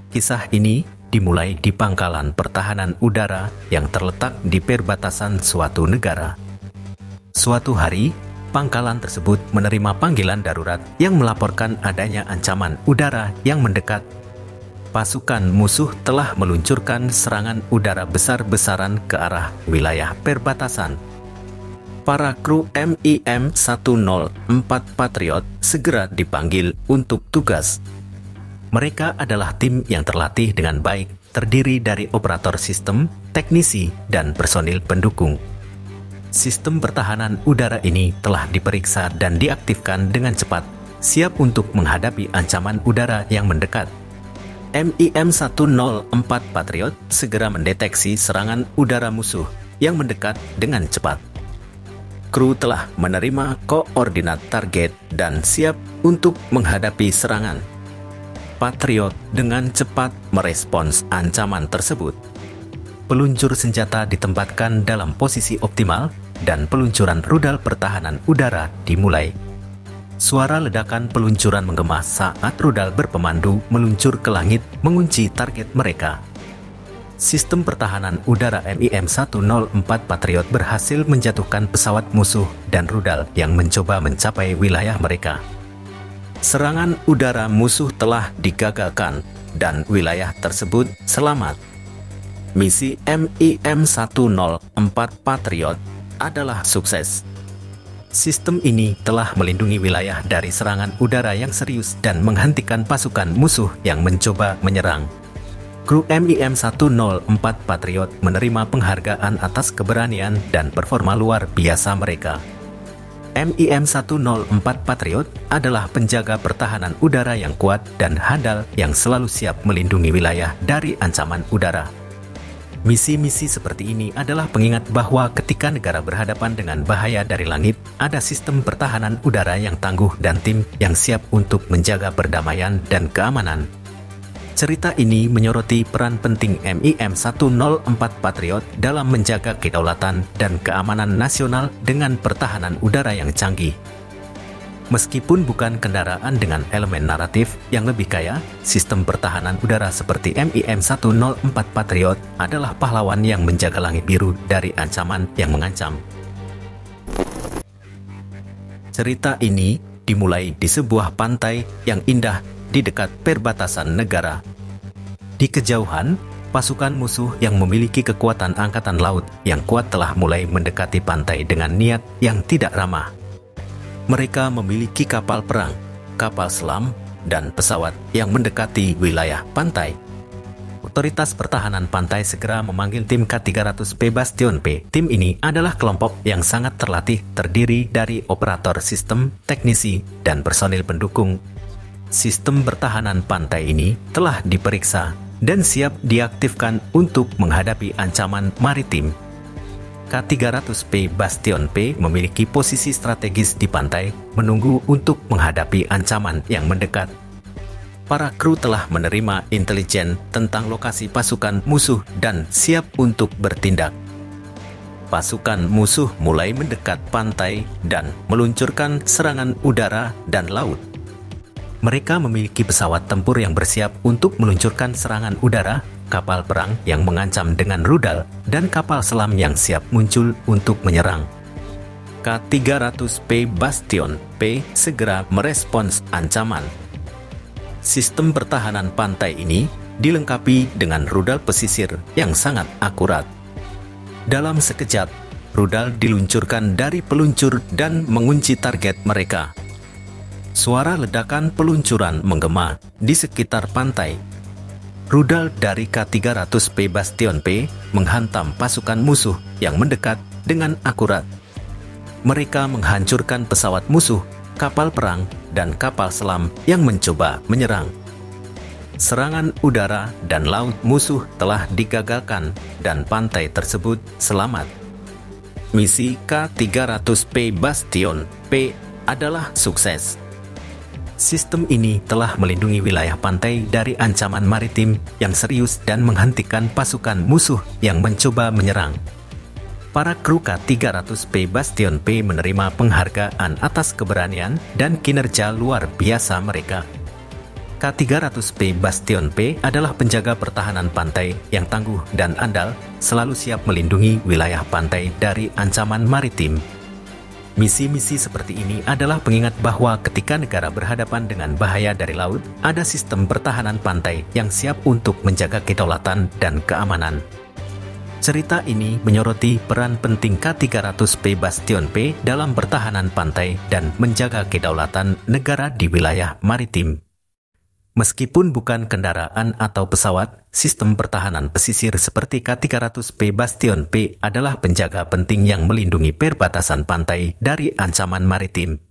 Kisah ini dimulai di pangkalan pertahanan udara yang terletak di perbatasan suatu negara. Suatu hari, pangkalan tersebut menerima panggilan darurat yang melaporkan adanya ancaman udara yang mendekat. Pasukan musuh telah meluncurkan serangan udara besar-besaran ke arah wilayah perbatasan. Para kru MIM-104 Patriot segera dipanggil untuk tugas. Mereka adalah tim yang terlatih dengan baik, terdiri dari operator sistem, teknisi, dan personil pendukung. Sistem pertahanan udara ini telah diperiksa dan diaktifkan dengan cepat, siap untuk menghadapi ancaman udara yang mendekat. MIM-104 Patriot segera mendeteksi serangan udara musuh yang mendekat dengan cepat. Kru telah menerima koordinat target dan siap untuk menghadapi serangan. Patriot dengan cepat merespons ancaman tersebut. Peluncur senjata ditempatkan dalam posisi optimal dan peluncuran rudal pertahanan udara dimulai. Suara ledakan peluncuran menggema saat rudal berpemandu meluncur ke langit mengunci target mereka. Sistem pertahanan udara MIM-104 Patriot berhasil menjatuhkan pesawat musuh dan rudal yang mencoba mencapai wilayah mereka. Serangan udara musuh telah digagalkan dan wilayah tersebut selamat. Misi MIM-104 Patriot adalah sukses. Sistem ini telah melindungi wilayah dari serangan udara yang serius dan menghentikan pasukan musuh yang mencoba menyerang. Kru MIM-104 Patriot menerima penghargaan atas keberanian dan performa luar biasa mereka. MIM-104 Patriot adalah penjaga pertahanan udara yang kuat dan handal yang selalu siap melindungi wilayah dari ancaman udara. Misi-misi seperti ini adalah pengingat bahwa ketika negara berhadapan dengan bahaya dari langit, ada sistem pertahanan udara yang tangguh dan tim yang siap untuk menjaga perdamaian dan keamanan. Cerita ini menyoroti peran penting MIM-104 Patriot dalam menjaga kedaulatan dan keamanan nasional dengan pertahanan udara yang canggih. Meskipun bukan kendaraan dengan elemen naratif yang lebih kaya, sistem pertahanan udara seperti MIM-104 Patriot adalah pahlawan yang menjaga langit biru dari ancaman yang mengancam. Cerita ini dimulai di sebuah pantai yang indah di dekat perbatasan negara. Di kejauhan, pasukan musuh yang memiliki kekuatan angkatan laut yang kuat telah mulai mendekati pantai dengan niat yang tidak ramah. Mereka memiliki kapal perang, kapal selam, dan pesawat yang mendekati wilayah pantai. Otoritas pertahanan pantai segera memanggil tim K-300P Bastion P. Tim ini adalah kelompok yang sangat terlatih, terdiri dari operator sistem, teknisi, dan personil pendukung. Sistem pertahanan pantai ini telah diperiksa dan siap diaktifkan untuk menghadapi ancaman maritim. K-300P Bastion P memiliki posisi strategis di pantai, menunggu untuk menghadapi ancaman yang mendekat. Para kru telah menerima intelijen tentang lokasi pasukan musuh dan siap untuk bertindak. Pasukan musuh mulai mendekat pantai dan meluncurkan serangan udara dan laut. Mereka memiliki pesawat tempur yang bersiap untuk meluncurkan serangan udara, kapal perang yang mengancam dengan rudal, dan kapal selam yang siap muncul untuk menyerang. K-300P Bastion P segera merespons ancaman. Sistem pertahanan pantai ini dilengkapi dengan rudal pesisir yang sangat akurat. Dalam sekejap, rudal diluncurkan dari peluncur dan mengunci target mereka. Suara ledakan peluncuran menggema di sekitar pantai. Rudal dari K-300P Bastion P menghantam pasukan musuh yang mendekat dengan akurat. Mereka menghancurkan pesawat musuh, kapal perang, dan kapal selam yang mencoba menyerang. Serangan udara dan laut musuh telah digagalkan dan pantai tersebut selamat. Misi K-300P Bastion P adalah sukses. Sistem ini telah melindungi wilayah pantai dari ancaman maritim yang serius dan menghentikan pasukan musuh yang mencoba menyerang. Para kru K-300P Bastion P menerima penghargaan atas keberanian dan kinerja luar biasa mereka. K-300P Bastion P adalah penjaga pertahanan pantai yang tangguh dan andal, selalu siap melindungi wilayah pantai dari ancaman maritim. Misi-misi seperti ini adalah pengingat bahwa ketika negara berhadapan dengan bahaya dari laut, ada sistem pertahanan pantai yang siap untuk menjaga kedaulatan dan keamanan. Cerita ini menyoroti peran penting K-300P Bastion P dalam pertahanan pantai dan menjaga kedaulatan negara di wilayah maritim. Meskipun bukan kendaraan atau pesawat, sistem pertahanan pesisir seperti K-300P Bastion P adalah penjaga penting yang melindungi perbatasan pantai dari ancaman maritim.